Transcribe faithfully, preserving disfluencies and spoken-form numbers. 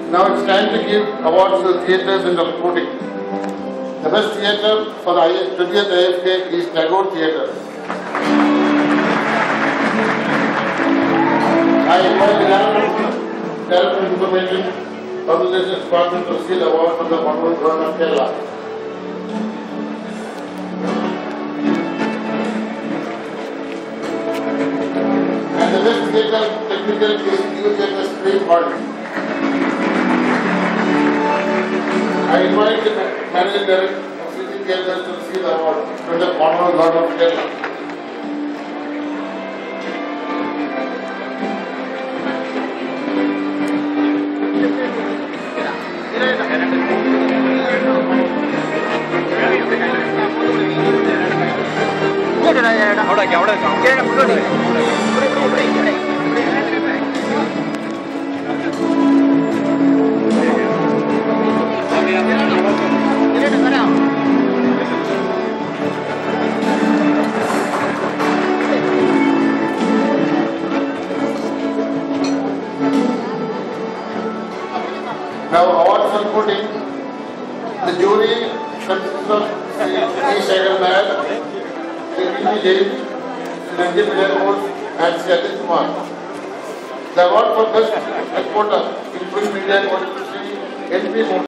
Now it's time to give awards to the theatres in the voting. The best theatre for the twentieth I F F K is Tagore Theatre. I invite the Talent and Information Publication Department to receive the award from the Honorable Governor of Kerala. And the best theatre technical is New Theatre Screen Body. I invite the Managing Director of Critic Theatres to receive the award from the Honorable Governor of Kerala. Now, awards for voting. The jury consists of Nir Bergman, Nir James, Nir Bergman, and Lalit Rao. The award for best reporter in print media, N P